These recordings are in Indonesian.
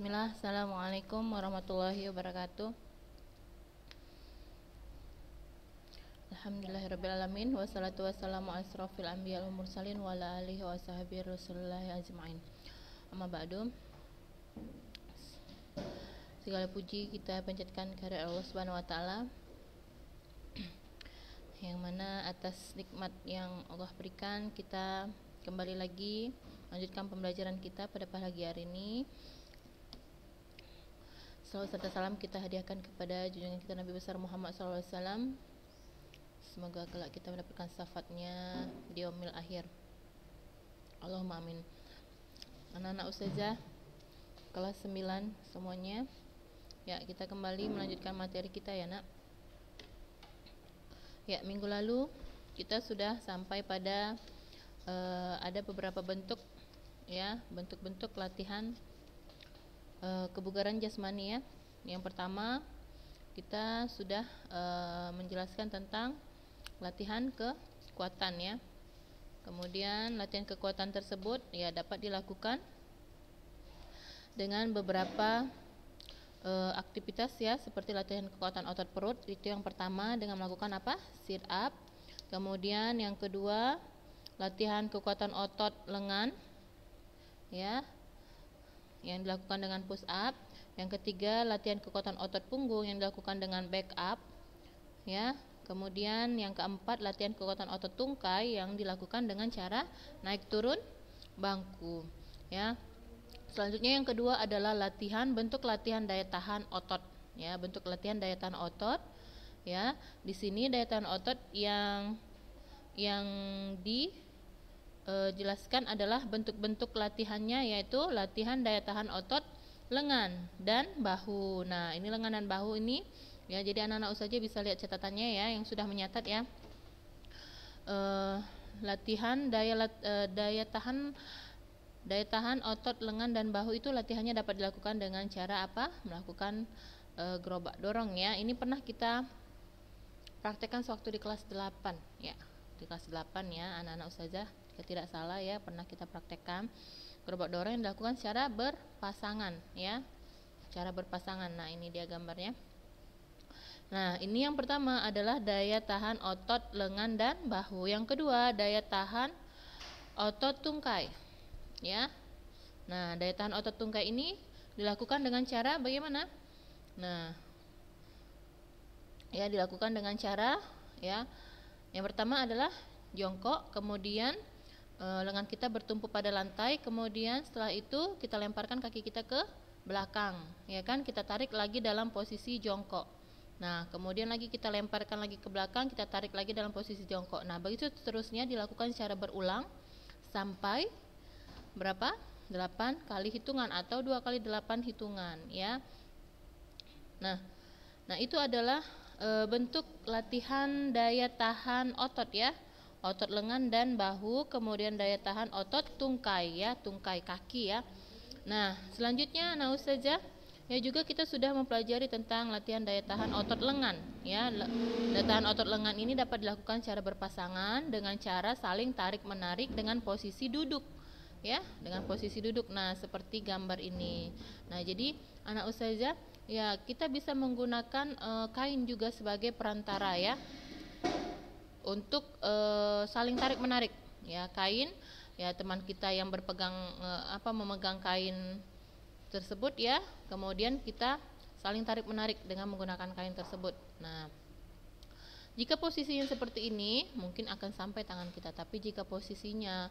Bismillah, Assalamualaikum warahmatullahi wabarakatuh. Alhamdulillahirrabbilalamin. Wassalatu wassalamu ala asrafil anbiya wal mursalin wa ala alihi wa sahbihi rasulullahi ajma'in. Amma ba'du. Segala puji kita panjatkan kepada Allah Subhanahu wa taala, yang mana atas nikmat yang Allah berikan kita kembali lagi lanjutkan pembelajaran kita pada pagi hari ini. Salawat serta salam kita hadiahkan kepada junjungan kita Nabi besar Muhammad SAW. Semoga kelak kita mendapatkan syafaatnya di yaumil akhir. Allahumma amin. Anak-anak ustazah kelas 9 semuanya. Ya, kita kembali melanjutkan materi kita ya, Nak. Ya, minggu lalu kita sudah sampai pada ada beberapa bentuk ya, bentuk-bentuk latihan kebugaran jasmani ya. Yang pertama kita sudah menjelaskan tentang latihan kekuatan ya. Kemudian latihan kekuatan tersebut ya dapat dilakukan dengan beberapa aktivitas ya, seperti latihan kekuatan otot perut. Itu yang pertama dengan melakukan apa? Sit up. Kemudian yang kedua latihan kekuatan otot lengan ya, yang dilakukan dengan push up. Yang ketiga latihan kekuatan otot punggung yang dilakukan dengan back up ya. Kemudian yang keempat latihan kekuatan otot tungkai yang dilakukan dengan cara naik turun bangku ya. Selanjutnya yang kedua adalah bentuk latihan daya tahan otot ya, bentuk latihan daya tahan otot ya. Di sini daya tahan otot yang dijelaskan adalah bentuk-bentuk latihannya, yaitu latihan daya tahan otot lengan dan bahu. Nah, ini lengan dan bahu ini ya, jadi anak-anak saja bisa lihat catatannya ya yang sudah menyatat ya. Latihan daya tahan otot lengan dan bahu itu latihannya dapat dilakukan dengan cara apa? Melakukan gerobak dorong ya. Ini pernah kita praktekkan sewaktu di kelas 8 ya. Di kelas 8 ya, anak-anak ustazah, jika tidak salah ya, pernah kita praktekkan gerobak dorong yang dilakukan secara berpasangan ya. Cara berpasangan. Nah, ini dia gambarnya. Nah, ini yang pertama adalah daya tahan otot lengan dan bahu. Yang kedua, daya tahan otot tungkai. Ya. Nah, daya tahan otot tungkai ini dilakukan dengan cara bagaimana? Nah, ya dilakukan dengan cara ya. Yang pertama adalah jongkok, kemudian lengan kita bertumpu pada lantai, kemudian setelah itu kita lemparkan kaki kita ke belakang, ya kan? Kita tarik lagi dalam posisi jongkok. Nah, kemudian lagi kita lemparkan lagi ke belakang, kita tarik lagi dalam posisi jongkok. Nah, begitu seterusnya dilakukan secara berulang sampai berapa? 8 kali hitungan atau 2 kali 8 hitungan ya. Nah, itu adalah bentuk latihan daya tahan otot ya, otot lengan dan bahu, kemudian daya tahan otot tungkai ya, tungkai kaki ya. Nah, selanjutnya anak ustazah ya, juga kita sudah mempelajari tentang latihan daya tahan otot lengan ya. Daya tahan otot lengan ini dapat dilakukan secara berpasangan dengan cara saling tarik menarik dengan posisi duduk ya, dengan posisi duduk. Nah, seperti gambar ini. Nah, jadi anak ustazah ya, kita bisa menggunakan kain juga sebagai perantara ya, untuk saling tarik menarik ya. Kain ya, teman kita yang berpegang memegang kain tersebut ya, kemudian kita saling tarik menarik dengan menggunakan kain tersebut. Nah, jika posisinya seperti ini mungkin akan sampai tangan kita, tapi jika posisinya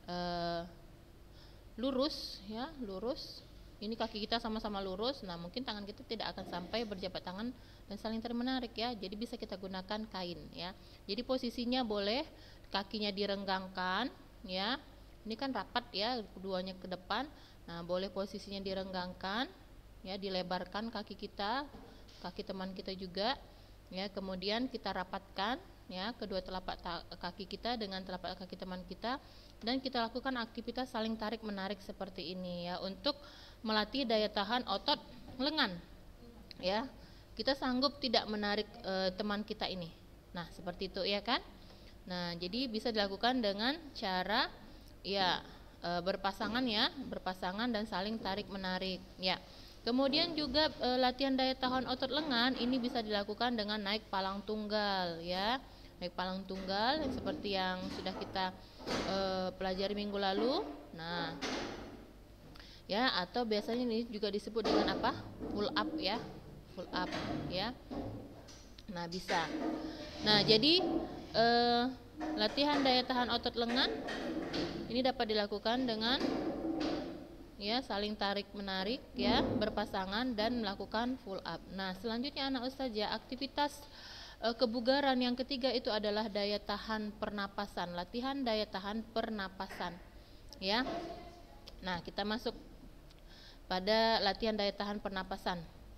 lurus ya, lurus, ini kaki kita sama-sama lurus, nah mungkin tangan kita tidak akan sampai berjabat tangan dan saling tarik menarik ya. Jadi bisa kita gunakan kain ya. Jadi posisinya boleh kakinya direnggangkan ya. Ini kan rapat ya, keduanya ke depan. Nah, boleh posisinya direnggangkan ya, dilebarkan kaki kita, kaki teman kita juga ya. Kemudian kita rapatkan ya kedua telapak kaki kita dengan telapak kaki teman kita, dan kita lakukan aktivitas saling tarik menarik seperti ini ya, untuk melatih daya tahan otot lengan ya. Kita sanggup tidak menarik teman kita ini. Nah, seperti itu ya kan. Nah, jadi bisa dilakukan dengan cara ya berpasangan ya, berpasangan dan saling tarik menarik ya. Kemudian juga latihan daya tahan otot lengan ini bisa dilakukan dengan naik palang tunggal ya. Naik palang tunggal seperti yang sudah kita pelajari minggu lalu. Nah, ya, atau biasanya ini juga disebut dengan apa? Pull up ya. Pull up ya. Nah, bisa. Nah, jadi latihan daya tahan otot lengan ini dapat dilakukan dengan ya saling tarik menarik ya, berpasangan dan melakukan pull up. Nah, selanjutnya anak ustazah, aktivitas kebugaran yang ketiga itu adalah daya tahan pernapasan, latihan daya tahan pernapasan ya. Nah, kita masuk pada latihan daya tahan pernapasan.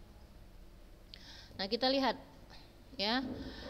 Nah, kita lihat ya,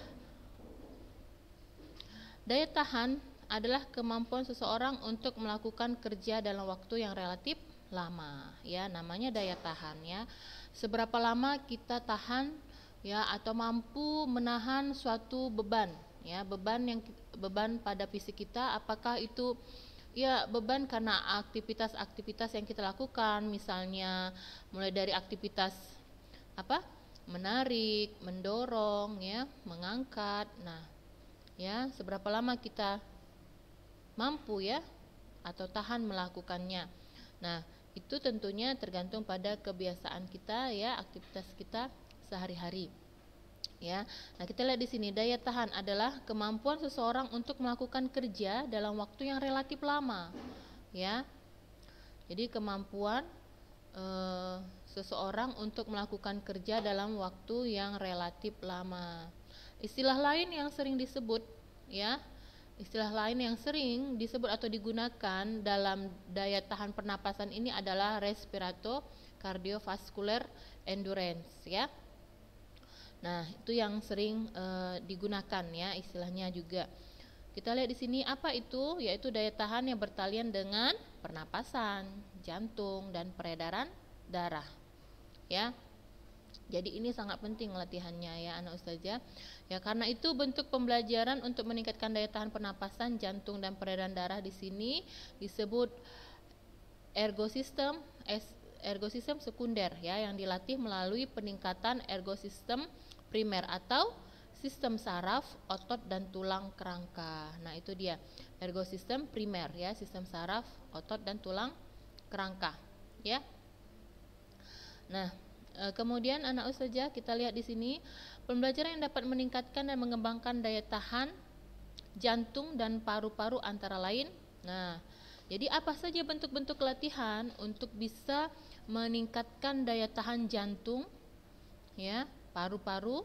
daya tahan adalah kemampuan seseorang untuk melakukan kerja dalam waktu yang relatif lama ya, namanya daya tahan ya. Seberapa lama kita tahan ya, atau mampu menahan suatu beban ya, beban pada fisik kita, apakah itu ya beban karena aktivitas-aktivitas yang kita lakukan, misalnya mulai dari aktivitas apa? Menarik, mendorong ya, mengangkat. Nah, ya, seberapa lama kita mampu ya atau tahan melakukannya. Nah, itu tentunya tergantung pada kebiasaan kita ya, aktivitas kita sehari-hari. Ya. Nah, kita lihat di sini daya tahan adalah kemampuan seseorang untuk melakukan kerja dalam waktu yang relatif lama. Ya. Jadi kemampuan seseorang untuk melakukan kerja dalam waktu yang relatif lama. Istilah lain yang sering disebut ya, istilah lain yang sering disebut atau digunakan dalam daya tahan pernapasan ini adalah respirato cardiovascular endurance ya. Nah, itu yang sering digunakan ya istilahnya juga. Kita lihat di sini apa itu? Yaitu daya tahan yang bertalian dengan pernapasan, jantung dan peredaran darah. Ya. Jadi ini sangat penting latihannya ya anak ustazah. Ya, karena itu bentuk pembelajaran untuk meningkatkan daya tahan pernapasan, jantung dan peredaran darah di sini disebut ergosistem sekunder ya, yang dilatih melalui peningkatan ergosistem primer atau sistem saraf, otot dan tulang kerangka. Nah, itu dia ergosistem primer ya, sistem saraf, otot dan tulang kerangka ya. Nah, kemudian anak ustazah kita lihat di sini pembelajaran yang dapat meningkatkan dan mengembangkan daya tahan jantung dan paru-paru antara lain. Nah, jadi apa saja bentuk-bentuk latihan untuk bisa meningkatkan daya tahan jantung ya, paru-paru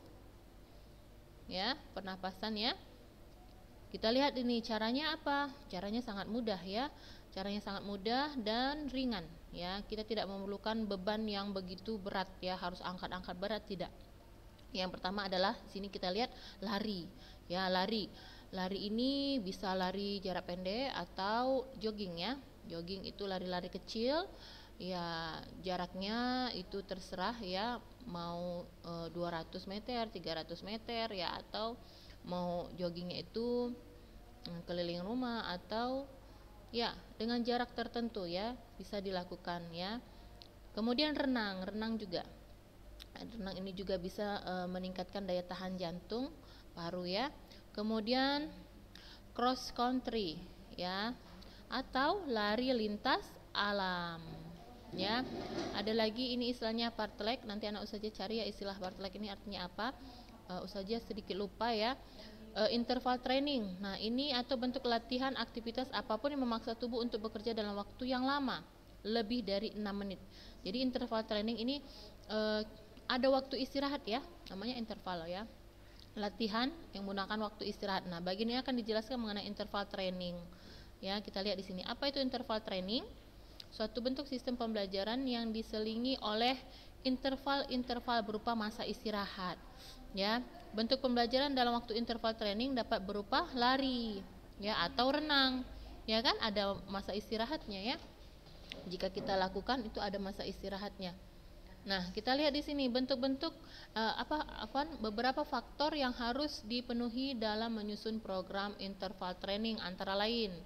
ya, pernapasan ya. Kita lihat ini caranya apa? Caranya sangat mudah ya. Caranya sangat mudah dan ringan ya. Kita tidak memerlukan beban yang begitu berat ya, harus angkat-angkat berat, tidak. Yang pertama adalah sini kita lihat lari. Ya, lari. Lari ini bisa lari jarak pendek atau jogging ya. Jogging itu lari-lari kecil. Ya, jaraknya itu terserah ya, mau 200 meter, 300 meter ya, atau mau joggingnya itu keliling rumah atau ya dengan jarak tertentu ya, bisa dilakukan ya. Kemudian renang juga. Renang ini juga bisa meningkatkan daya tahan jantung, paru ya. Kemudian cross country ya, atau lari lintas alam ya. Ada lagi ini istilahnya fartlek, nanti anak ustazah cari ya istilah fartlek ini artinya apa. Ustazah sedikit lupa ya. Interval training. Nah, ini atau bentuk latihan aktivitas apapun yang memaksa tubuh untuk bekerja dalam waktu yang lama, lebih dari 6 menit. Jadi interval training ini ada waktu istirahat ya, namanya interval ya. Latihan yang menggunakan waktu istirahat. Nah, bagian ini akan dijelaskan mengenai interval training. Ya, kita lihat di sini. Apa itu interval training? Suatu bentuk sistem pembelajaran yang diselingi oleh interval-interval berupa masa istirahat. Ya, bentuk pembelajaran dalam waktu interval training dapat berupa lari, ya, atau renang. Ya kan, ada masa istirahatnya ya. Jika kita lakukan itu ada masa istirahatnya. Nah, kita lihat di sini bentuk-bentuk beberapa faktor yang harus dipenuhi dalam menyusun program interval training antara lain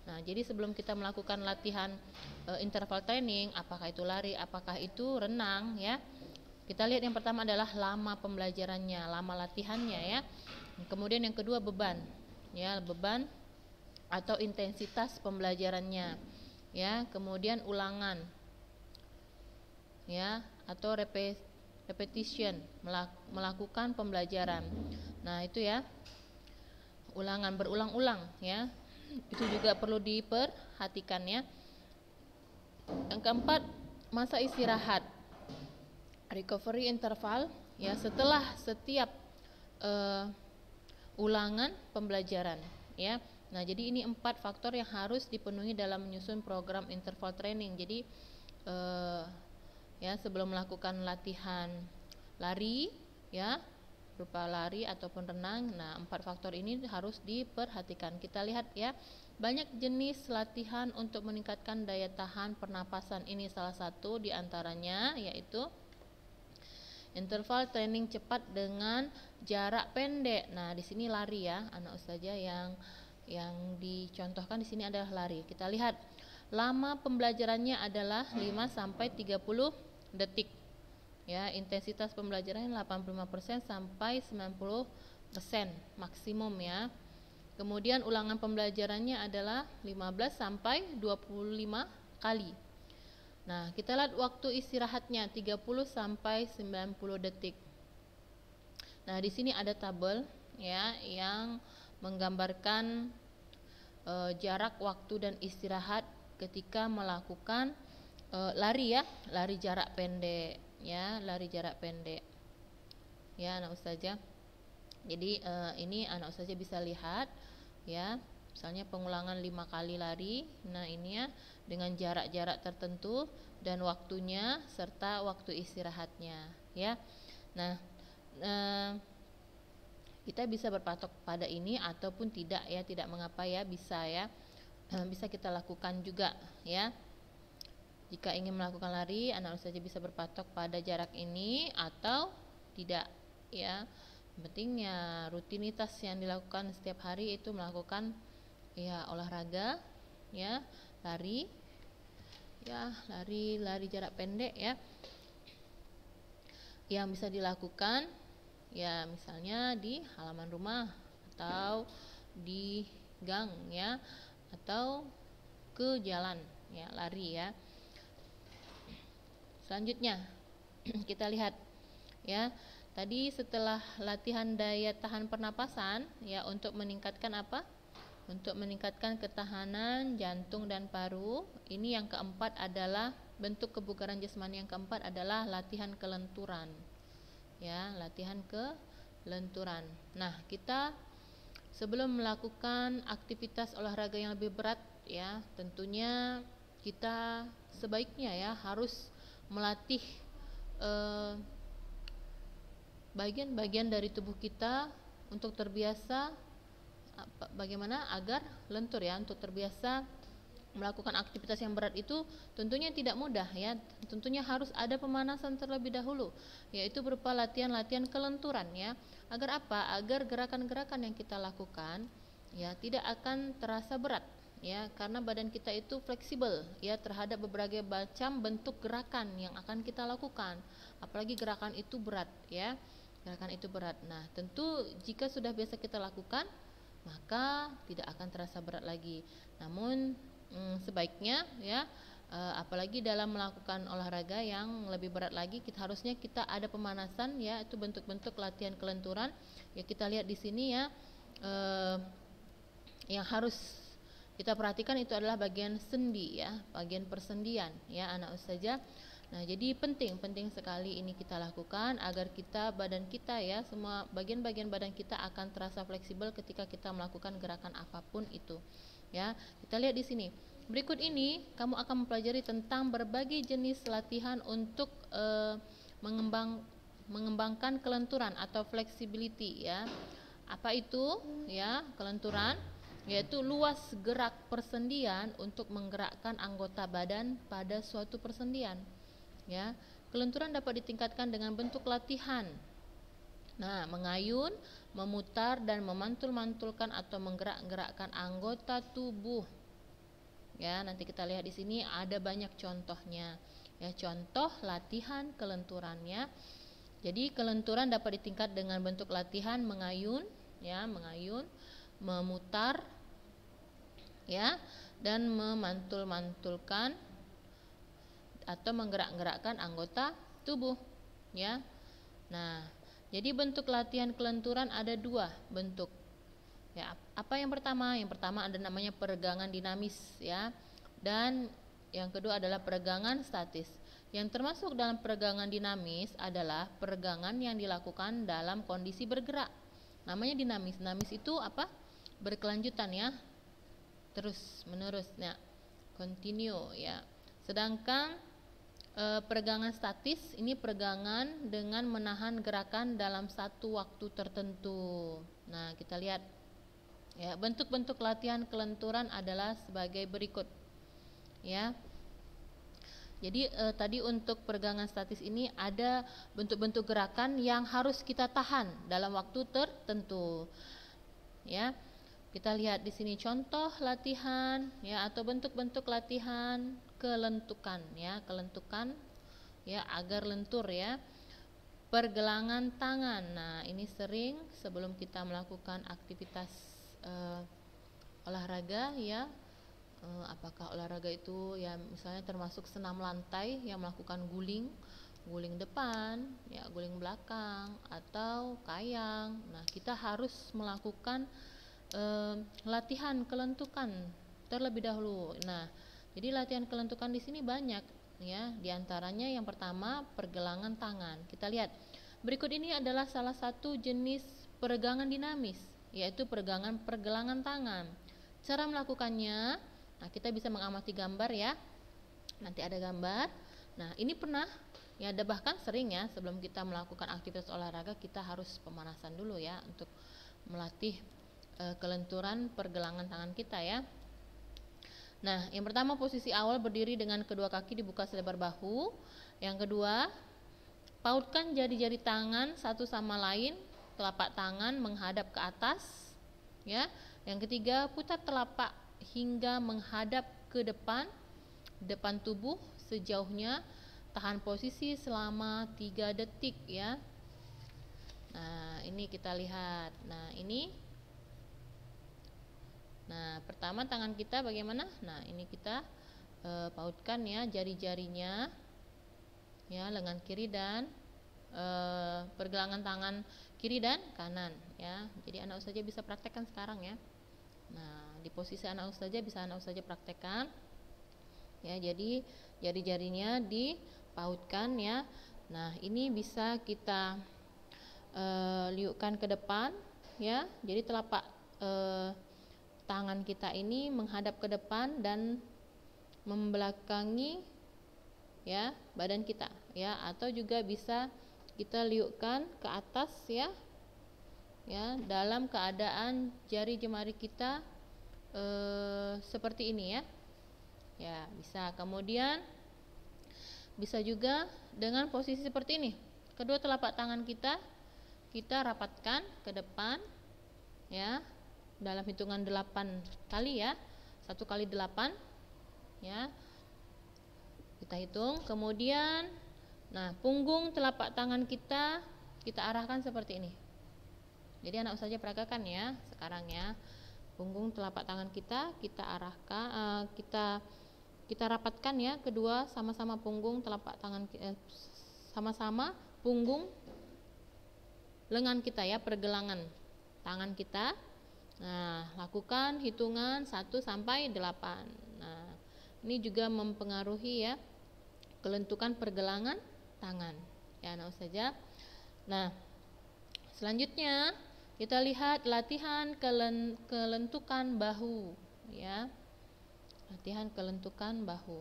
Nah, jadi sebelum kita melakukan latihan interval training, apakah itu lari, apakah itu renang ya, kita lihat yang pertama adalah lama pembelajarannya, lama latihannya ya. Kemudian yang kedua beban, ya beban atau intensitas pembelajarannya, ya. Kemudian ulangan, ya, atau repetition, melakukan pembelajaran. Nah itu ya, ulangan berulang-ulang ya. Itu juga perlu diperhatikan ya. Yang keempat, masa istirahat, recovery interval ya, setelah setiap ulangan pembelajaran ya. Nah jadi ini 4 faktor yang harus dipenuhi dalam menyusun program interval training. Jadi ya sebelum melakukan latihan lari ya, berupa lari ataupun renang. Nah 4 faktor ini harus diperhatikan. Kita lihat ya, banyak jenis latihan untuk meningkatkan daya tahan pernapasan. Ini salah satu diantaranya, yaitu interval training cepat dengan jarak pendek. Nah di sini lari ya, anak ustazah, yang dicontohkan di sini adalah lari. Kita lihat lama pembelajarannya adalah 5-30 detik. Ya, intensitas pembelajarannya 85% sampai 90% maksimum ya. Kemudian ulangan pembelajarannya adalah 15 sampai 25 kali. Nah, kita lihat waktu istirahatnya 30 sampai 90 detik. Nah, di sini ada tabel ya yang menggambarkan jarak waktu dan istirahat ketika melakukan lari ya, lari jarak pendek. Ya, lari jarak pendek ya anak ustazah. Jadi ini anak ustazah bisa lihat ya, misalnya pengulangan 5 kali lari. Nah ini ya, dengan jarak-jarak tertentu dan waktunya serta waktu istirahatnya ya. Nah kita bisa berpatok pada ini ataupun tidak ya, tidak mengapa ya, bisa ya, bisa kita lakukan juga ya. Jika ingin melakukan lari, anak ustazah bisa berpatok pada jarak ini atau tidak ya. Pentingnya rutinitas yang dilakukan setiap hari itu melakukan ya olahraga ya, lari ya, lari jarak pendek ya, yang bisa dilakukan ya, misalnya di halaman rumah atau di gang ya, atau ke jalan ya, lari ya. Selanjutnya kita lihat ya, tadi setelah latihan daya tahan pernapasan ya, untuk meningkatkan apa? Untuk meningkatkan ketahanan jantung dan paru. Ini yang keempat adalah bentuk kebugaran jasmani. Yang keempat adalah latihan kelenturan ya, latihan kelenturan. Nah kita sebelum melakukan aktivitas olahraga yang lebih berat ya, tentunya kita sebaiknya ya harus melatih bagian-bagian dari tubuh kita untuk terbiasa bagaimana agar lentur ya, untuk terbiasa melakukan aktivitas yang berat itu tentunya tidak mudah ya. Tentunya harus ada pemanasan terlebih dahulu, yaitu berupa latihan-latihan kelenturan ya. Agar apa? Agar gerakan-gerakan yang kita lakukan ya tidak akan terasa berat ya, karena badan kita itu fleksibel ya terhadap berbagai macam bentuk gerakan yang akan kita lakukan. Apalagi gerakan itu berat ya, gerakan itu berat. Nah tentu jika sudah biasa kita lakukan, maka tidak akan terasa berat lagi. Namun sebaiknya ya, apalagi dalam melakukan olahraga yang lebih berat lagi, harusnya kita ada pemanasan ya, itu bentuk-bentuk latihan kelenturan ya. Kita lihat di sini ya, yang harus kita perhatikan itu adalah bagian sendi ya, bagian persendian ya anak ustazah. Nah jadi penting sekali ini kita lakukan agar badan kita ya, semua bagian-bagian badan kita akan terasa fleksibel ketika kita melakukan gerakan apapun itu ya. Kita lihat di sini. Berikut ini kamu akan mempelajari tentang berbagai jenis latihan untuk mengembangkan kelenturan atau flexibility ya. Apa itu ya kelenturan? Yaitu luas gerak persendian untuk menggerakkan anggota badan pada suatu persendian ya. Kelenturan dapat ditingkatkan dengan bentuk latihan. Nah, mengayun, memutar dan memantul-mantulkan atau menggerak-gerakkan anggota tubuh Ya, nanti kita lihat di sini ada banyak contohnya. Ya, contoh latihan kelenturannya. Jadi kelenturan dapat ditingkat dengan bentuk latihan mengayun, ya, mengayun, memutar, ya, dan memantul-mantulkan atau menggerak-gerakkan anggota tubuh, ya. Nah, jadi bentuk latihan kelenturan ada dua bentuk. Ya, apa yang pertama? Yang pertama ada namanya peregangan dinamis, ya. Dan yang kedua adalah peregangan statis. Yang termasuk dalam peregangan dinamis adalah peregangan yang dilakukan dalam kondisi bergerak. Namanya dinamis. Dinamis itu apa? Berkelanjutan, ya. Terus menerus, ya. Continue, ya. Sedangkan peregangan statis ini peregangan dengan menahan gerakan dalam satu waktu tertentu. Nah, kita lihat, ya, bentuk-bentuk latihan kelenturan adalah sebagai berikut, ya. Jadi tadi untuk peregangan statis ini ada bentuk-bentuk gerakan yang harus kita tahan dalam waktu tertentu. Ya. Kita lihat di sini contoh latihan, ya, atau bentuk-bentuk latihan kelentukan, ya, kelentukan, ya, agar lentur, ya. Pergelangan tangan. Nah, ini sering sebelum kita melakukan aktivitas olahraga, ya. Apakah olahraga itu, ya, misalnya termasuk senam lantai yang melakukan guling depan, ya, guling belakang, atau kayang. Nah, kita harus melakukan latihan kelentukan terlebih dahulu. Nah, jadi latihan kelentukan di sini banyak, ya. Di antaranya yang pertama pergelangan tangan. Kita lihat berikut ini adalah salah satu jenis peregangan dinamis, yaitu pergelangan tangan. Cara melakukannya, nah, kita bisa mengamati gambar, ya. Nanti ada gambar. Nah, ini pernah, ya, ada bahkan sering, ya, sebelum kita melakukan aktivitas olahraga kita harus pemanasan dulu, ya, untuk melatih kelenturan pergelangan tangan kita, ya. Nah, yang pertama posisi awal berdiri dengan kedua kaki dibuka selebar bahu. Yang kedua, pautkan jari-jari tangan satu sama lain, telapak tangan menghadap ke atas, ya. Yang ketiga, putar telapak hingga menghadap ke depan tubuh sejauhnya, tahan posisi selama 3 detik, ya. Nah, ini kita lihat. Nah, ini. Nah, pertama tangan kita bagaimana? Nah, ini kita pautkan, ya, jari-jarinya, ya, lengan kiri dan pergelangan tangan kiri dan kanan, ya. Jadi anak ustazah bisa praktekkan sekarang, ya. Nah, di posisi anak ustazah bisa anak ustazah praktekkan, ya. Jadi jari-jarinya dipautkan, ya. Nah, ini bisa kita liukkan ke depan, ya. Jadi telapak tangan kita ini menghadap ke depan dan membelakangi, ya, badan kita, ya. Atau juga bisa kita liukkan ke atas, ya, ya, dalam keadaan jari jemari kita seperti ini, ya. Ya, bisa. Kemudian bisa juga dengan posisi seperti ini. Kedua telapak tangan kita rapatkan ke depan, ya, dalam hitungan 8 kali, ya. 1 kali 8, ya. Kita hitung. Kemudian, nah, punggung telapak tangan kita arahkan seperti ini. Jadi anak ustazah peragakan, ya, sekarang, ya. Punggung telapak tangan kita arahkan, kita rapatkan, ya, kedua sama-sama punggung telapak tangan, sama-sama punggung lengan kita, ya, pergelangan tangan kita. Nah, lakukan hitungan 1 sampai 8. Nah, ini juga mempengaruhi, ya, kelentukan pergelangan tangan, ya, anak ustazah. Nah, selanjutnya kita lihat latihan kelentukan bahu, ya. Latihan kelentukan bahu.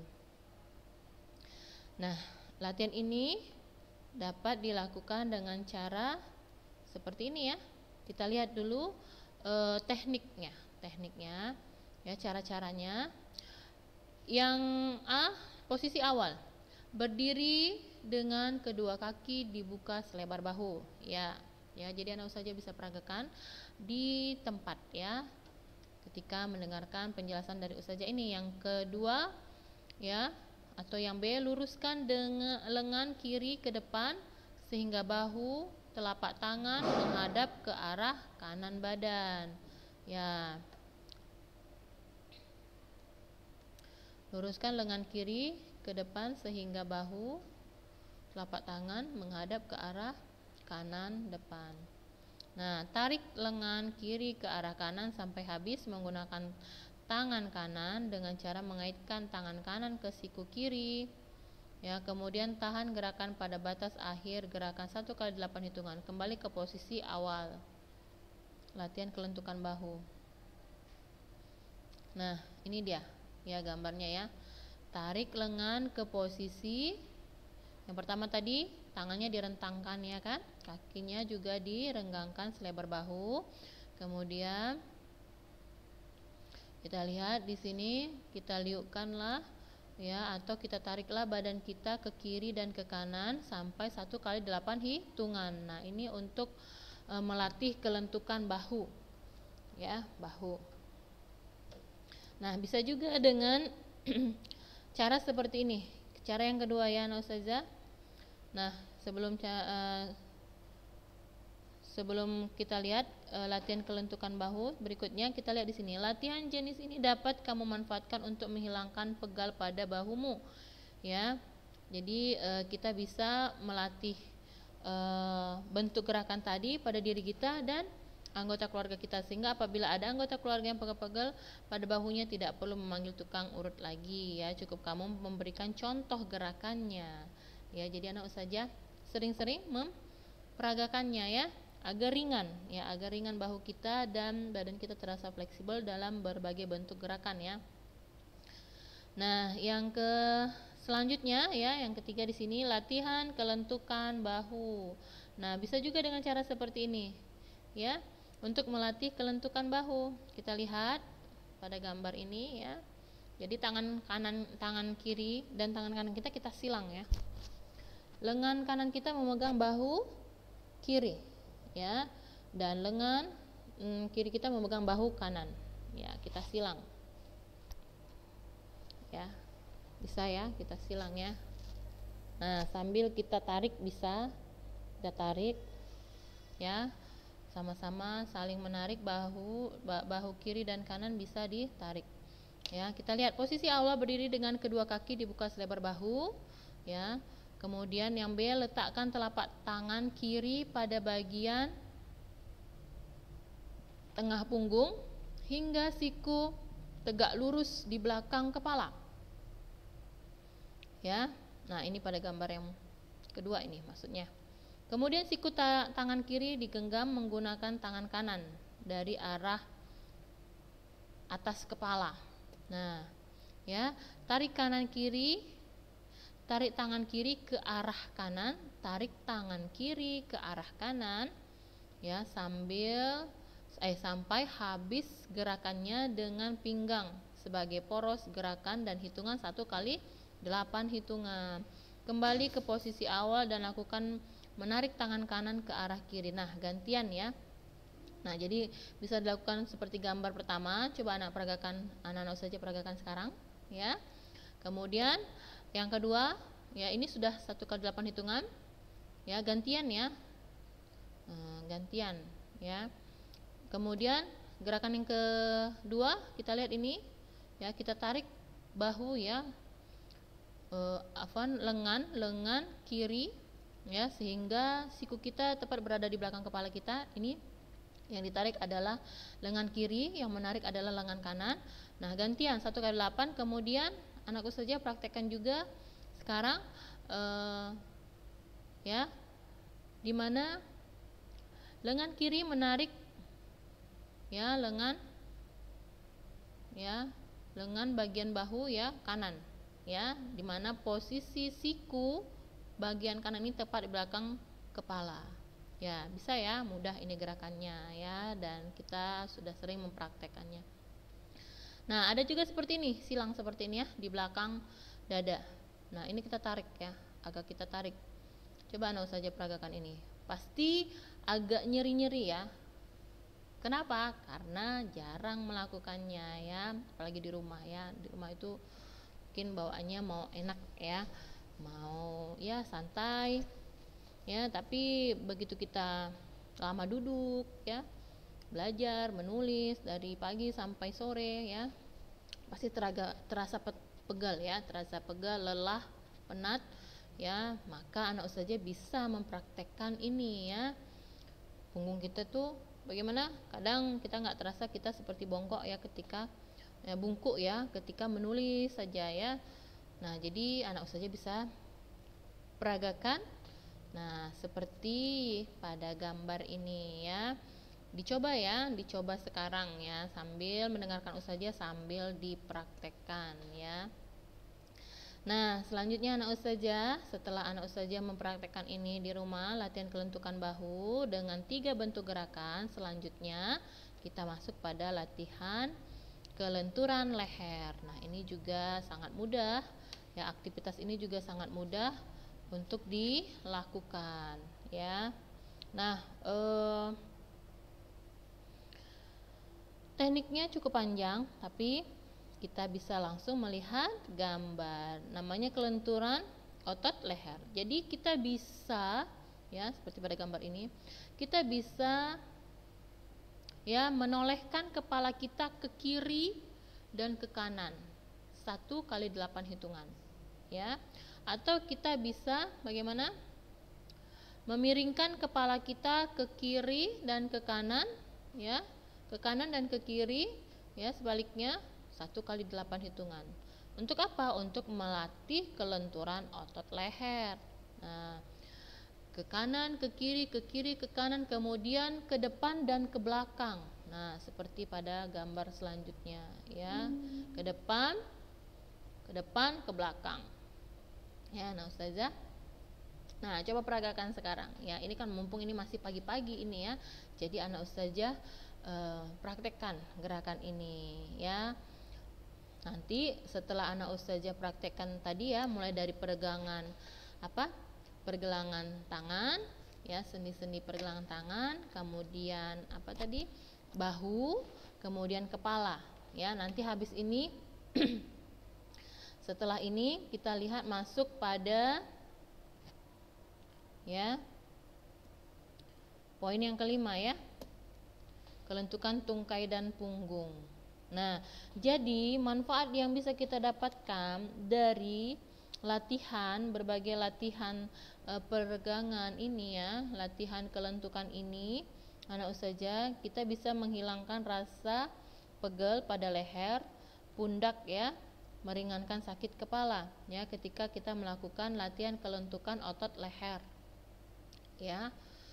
Nah, latihan ini dapat dilakukan dengan cara seperti ini, ya. Kita lihat dulu tekniknya, ya, cara-caranya. Yang A, posisi awal, berdiri dengan kedua kaki dibuka selebar bahu, ya. Ya, jadi anak ustazah bisa peragakan di tempat, ya. ketika mendengarkan penjelasan dari Ustazah ini. Yang kedua ya, atau yang B, luruskan dengan lengan kiri ke depan sehingga bahu telapak tangan menghadap ke arah kanan badan. Ya. Luruskan lengan kiri ke depan sehingga bahu telapak tangan menghadap ke arah kanan depan. Nah, tarik lengan kiri ke arah kanan sampai habis menggunakan tangan kanan dengan cara mengaitkan tangan kanan ke siku kiri. Ya, kemudian tahan gerakan pada batas akhir gerakan 1 kali 8 hitungan. Kembali ke posisi awal. Latihan kelentukan bahu. Nah, ini dia ya gambarnya ya. Tarik lengan ke posisi yang pertama tadi, tangannya direntangkan ya kan, kakinya juga direnggangkan selebar bahu. Kemudian kita lihat di sini, kita liukkanlah ya, atau kita tariklah badan kita ke kiri dan ke kanan sampai 1 kali 8 hitungan. Nah, ini untuk melatih kelentukan bahu ya, bahu. Nah, bisa juga dengan cara seperti ini. Cara yang kedua ya, Ustazah. Nah, sebelum kita lihat latihan kelentukan bahu, berikutnya kita lihat di sini. Latihan jenis ini dapat kamu manfaatkan untuk menghilangkan pegal pada bahumu. Ya. Jadi kita bisa melatih bentuk gerakan tadi pada diri kita dan anggota keluarga kita, sehingga apabila ada anggota keluarga yang pegal-pegal pada bahunya tidak perlu memanggil tukang urut lagi ya, cukup kamu memberikan contoh gerakannya ya. Jadi anak Ustazah sering-sering memperagakannya ya, agar ringan ya, agar ringan bahu kita dan badan kita terasa fleksibel dalam berbagai bentuk gerakan ya. Nah, yang selanjutnya ya, yang ketiga di sini latihan kelentukan bahu. Nah, bisa juga dengan cara seperti ini ya. Untuk melatih kelentukan bahu, kita lihat pada gambar ini ya. Jadi tangan kiri dan tangan kanan kita silang ya. Lengan kanan kita memegang bahu kiri ya, dan lengan kiri kita memegang bahu kanan ya, kita silang ya. Bisa ya, kita silang ya. Nah, sambil kita tarik, bisa kita tarik ya, sama-sama saling menarik bahu kiri dan kanan bisa ditarik ya. Kita lihat posisi awal berdiri dengan kedua kaki dibuka selebar bahu ya. Kemudian yang B, letakkan telapak tangan kiri pada bagian tengah punggung hingga siku tegak lurus di belakang kepala ya. Nah, ini pada gambar yang kedua ini maksudnya. Kemudian siku tangan kiri digenggam menggunakan tangan kanan dari arah atas kepala. Nah, ya, tarik tangan kiri ke arah kanan, tarik tangan kiri ke arah kanan ya, sampai habis gerakannya dengan pinggang sebagai poros gerakan dan hitungan 1 kali 8 hitungan. Kembali ke posisi awal dan lakukan menarik tangan kanan ke arah kiri. Nah, gantian ya. Nah, jadi bisa dilakukan seperti gambar pertama. Coba anak-anak saja peragakan sekarang ya. Kemudian yang kedua ya, ini sudah 1 kali 8 hitungan ya, gantian ya. Gantian ya. Kemudian gerakan yang kedua kita lihat ini ya, kita tarik bahu ya, lengan kiri ya, sehingga siku kita tepat berada di belakang kepala kita. Ini yang ditarik adalah lengan kiri, yang menarik adalah lengan kanan. Nah, gantian 1 kali 8. Kemudian anakku saja praktekkan juga sekarang ya, dimana lengan kiri menarik ya, lengan bagian bahu ya kanan ya, dimana posisi siku bagian kanan ini tepat di belakang kepala ya. Bisa ya, mudah ini gerakannya ya, dan kita sudah sering mempraktekannya. Nah, ada juga seperti ini, silang seperti ini ya, di belakang dada. Nah, ini kita tarik ya, agak kita tarik. Coba anak saja peragakan ini, pasti agak nyeri-nyeri ya, Kenapa? Karena jarang melakukannya ya, apalagi di rumah ya. Di rumah itu mungkin bawaannya mau enak ya, mau ya santai ya, tapi begitu kita lama duduk ya, belajar menulis dari pagi sampai sore ya, pasti terasa pegal ya, terasa pegal, lelah, penat ya. Maka anak ustazah bisa mempraktekkan ini ya. Punggung kita tuh bagaimana? Kadang kita nggak terasa kita seperti bongkok ya ketika bungkuk ya ketika menulis saja ya. Nah, jadi anak ustazah bisa peragakan. Nah, seperti pada gambar ini ya. Dicoba ya, dicoba sekarang ya, sambil mendengarkan ustazah sambil dipraktekkan ya. Nah, selanjutnya anak ustazah, setelah anak ustazah mempraktekkan ini di rumah, latihan kelentukan bahu dengan 3 bentuk gerakan, selanjutnya kita masuk pada latihan kelenturan leher. Nah, ini juga sangat mudah ya, aktivitas ini juga sangat mudah untuk dilakukan ya. Nah, tekniknya cukup panjang, tapi kita bisa langsung melihat gambar. Namanya kelenturan otot leher. Jadi kita bisa ya, seperti pada gambar ini, kita bisa ya menolehkan kepala kita ke kiri dan ke kanan 1 kali 8 hitungan ya. Atau kita bisa bagaimana? Memiringkan kepala kita ke kiri dan ke kanan ya, ke kanan dan ke kiri ya, sebaliknya 1 kali 8 hitungan. Untuk apa? Untuk melatih kelenturan otot leher. Nah, ke kanan, ke kiri, ke kiri, ke kanan, kemudian ke depan dan ke belakang. Nah, seperti pada gambar selanjutnya ya. Ke depan, ke belakang. Ya, nah ustazah. Nah, coba peragakan sekarang. Ya, ini kan mumpung ini masih pagi-pagi ini ya. Jadi anak ustazah praktekkan gerakan ini ya. Nanti setelah anak ustazah praktekkan tadi ya, mulai dari pergelangan pergelangan tangan ya, sendi-sendi pergelangan tangan, kemudian bahu, kemudian kepala ya. Nanti habis ini setelah ini kita lihat masuk pada ya poin yang kelima ya, kelentukan tungkai dan punggung. Nah, jadi manfaat yang bisa kita dapatkan dari berbagai latihan peregangan ini ya, latihan kelentukan ini, anak ustazah, kita bisa menghilangkan rasa pegel pada leher, pundak ya, meringankan sakit kepala ya ketika kita melakukan latihan kelentukan otot leher ya.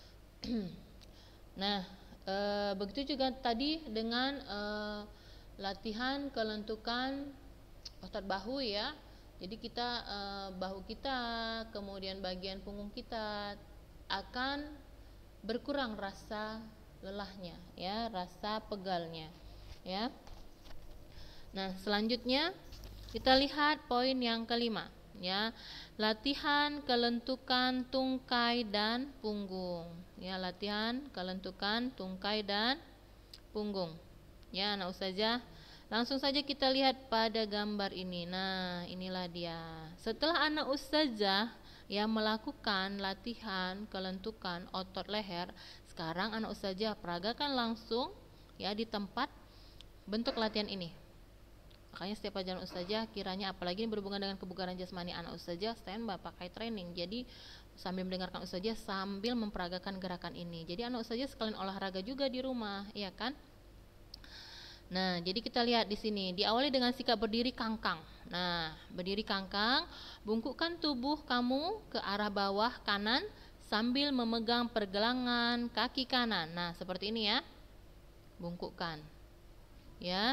Nah, begitu juga tadi dengan latihan kelentukan otot bahu ya. Jadi kita bahu kita, kemudian bagian punggung kita akan berkurang rasa lelahnya ya, rasa pegalnya ya. Nah, selanjutnya kita lihat poin yang kelima ya, latihan kelentukan tungkai dan punggung ya, latihan kelentukan tungkai dan punggung ya. Nah ustazah, langsung saja kita lihat pada gambar ini. Nah, inilah dia. Setelah anak ustazah yang melakukan latihan kelentukan otot leher, sekarang anak ustazah peragakan langsung ya di tempat bentuk latihan ini. Makanya setiap ajaran ustazah kiranya, apalagi ini berhubungan dengan kebugaran jasmani, anak ustazah standby pakai training. Jadi sambil mendengarkan ustazah sambil memperagakan gerakan ini. Jadi anak ustazah sekalian olahraga juga di rumah, ya kan? Nah, jadi kita lihat di sini, diawali dengan sikap berdiri kangkang. Nah, berdiri kangkang, bungkukkan tubuh kamu ke arah bawah kanan sambil memegang pergelangan kaki kanan. Nah, seperti ini ya. Bungkukkan. Ya.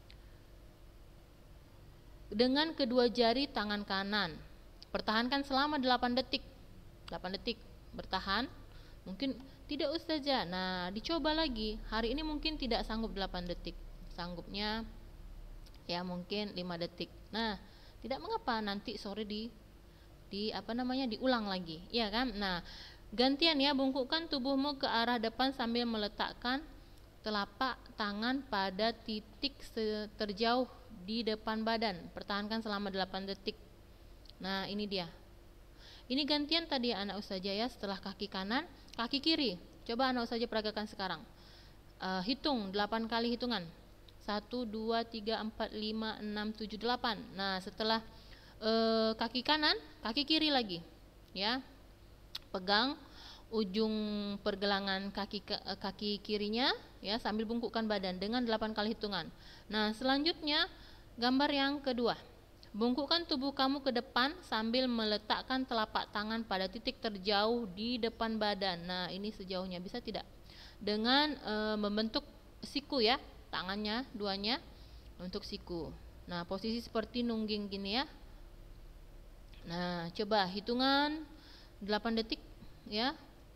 Dengan kedua jari tangan kanan. Pertahankan selama 8 detik. 8 detik bertahan. Mungkin tidak ustazah. Nah, dicoba lagi. Hari ini mungkin tidak sanggup 8 detik. Sanggupnya ya mungkin 5 detik. Nah, tidak mengapa, nanti sore diulang lagi, ya kan? Nah, gantian ya, bungkukkan tubuhmu ke arah depan sambil meletakkan telapak tangan pada titik terjauh di depan badan. Pertahankan selama 8 detik. Nah, ini dia. Ini gantian tadi anak ustazah ya, setelah kaki kanan, kaki kiri. Coba anak ustazah peragakan sekarang. Hitung 8 kali hitungan. 1, 2, 3, 4, 5, 6, 7, 8. Nah, setelah kaki kanan, kaki kiri lagi. Ya. Pegang ujung pergelangan kaki kirinya ya, sambil bungkukkan badan dengan 8 kali hitungan. Nah, selanjutnya gambar yang kedua. Bungkukkan tubuh kamu ke depan sambil meletakkan telapak tangan pada titik terjauh di depan badan. Nah, ini sejauhnya bisa tidak? Dengan membentuk siku ya, tangannya duanya untuk siku. Nah, posisi seperti nungging gini ya. Nah, coba hitungan 8 detik ya.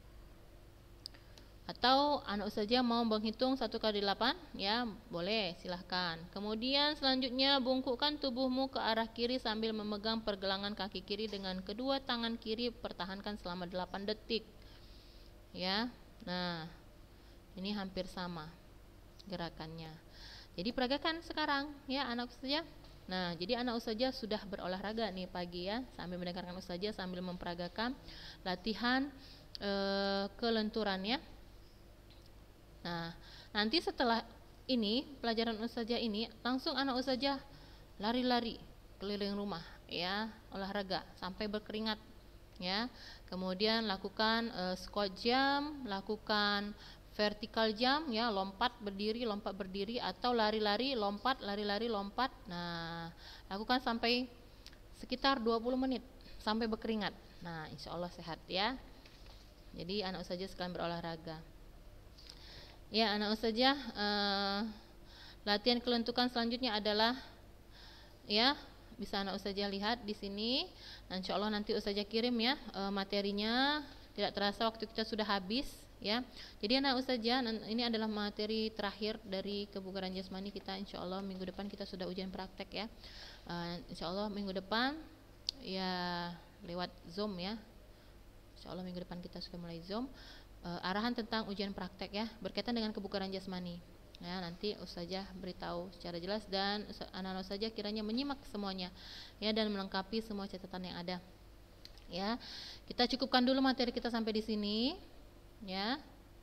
Atau anak ustazah mau menghitung 1 kali 8 ya, boleh, silahkan. Kemudian selanjutnya bungkukkan tubuhmu ke arah kiri sambil memegang pergelangan kaki kiri dengan kedua tangan kiri, pertahankan selama 8 detik ya. Nah, ini hampir sama gerakannya. Jadi peragakan sekarang ya anak ustazah. Nah, jadi anak ustazah sudah berolahraga nih pagi ya, sambil mendengarkan ustazah sambil memperagakan latihan kelenturannya. Nah, nanti setelah ini pelajaran ustazah ini langsung anak ustazah lari-lari keliling rumah ya, olahraga sampai berkeringat ya. Kemudian lakukan squat jump, lakukan vertical jump ya, lompat berdiri atau lari-lari lompat, lari-lari lompat. Nah, lakukan sampai sekitar 20 menit sampai berkeringat. Nah, insya Allah sehat ya. Jadi anak ustazah sekalian berolahraga. Ya, anak ustazah, latihan kelentukan selanjutnya adalah ya, bisa anak ustazah lihat di sini. Insya Allah nanti ustazah kirim ya materinya. Tidak terasa waktu kita sudah habis ya. Jadi anak ustazah, ini adalah materi terakhir dari kebugaran jasmani kita. Insya Allah minggu depan kita sudah ujian praktek ya. Insya Allah minggu depan ya lewat Zoom ya. Insya Allah minggu depan kita sudah mulai Zoom. Arahan tentang ujian praktek ya, berkaitan dengan kebugaran jasmani ya, nanti ustazah beritahu secara jelas dan anak-anak ustazah kiranya menyimak semuanya ya, dan melengkapi semua catatan yang ada ya. Kita cukupkan dulu materi kita sampai di sini ya.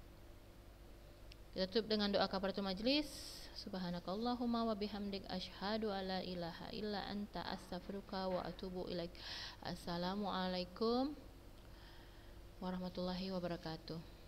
Kita tutup dengan doa kafaratul majlis. Subhanakallahumma wa bihamdik asyhadu alla ilaha illa anta astaghfiruka wa atubu ilaik. Assalamualaikum warahmatullahi wabarakatuh.